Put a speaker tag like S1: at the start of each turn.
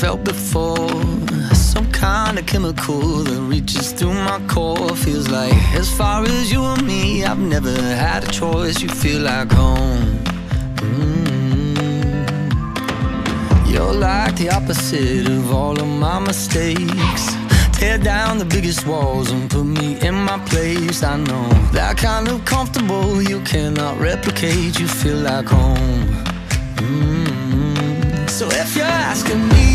S1: felt before. Some kind of chemical that reaches through my core. Feels like as far as you and me, I've never had a choice. You feel like home. You're like the opposite of all of my mistakes. Tear down the biggest walls and put me in my place. I know that kind of comfortable you cannot replicate. You feel like home. So if you're asking me